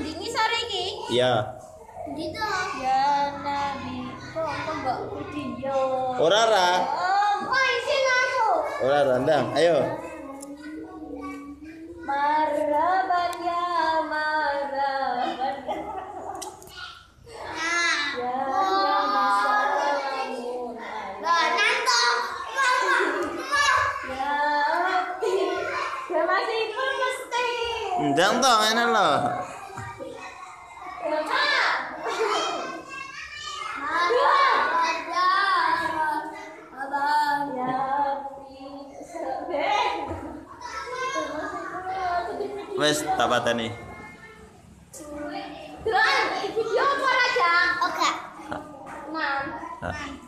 nandingi sore iki? Iya. Gitu. Ya Nabi, kok enggak video. Ora ra. Oh, isin aku. Ora randang. Ayo. Marhaban ya marhaban. Ya Nabi salamun. Ya Rabbi. Ya masih itu mesti. Ndang toh ngene lho. Wes tak pateni. Video apa aja? Oke. Nah.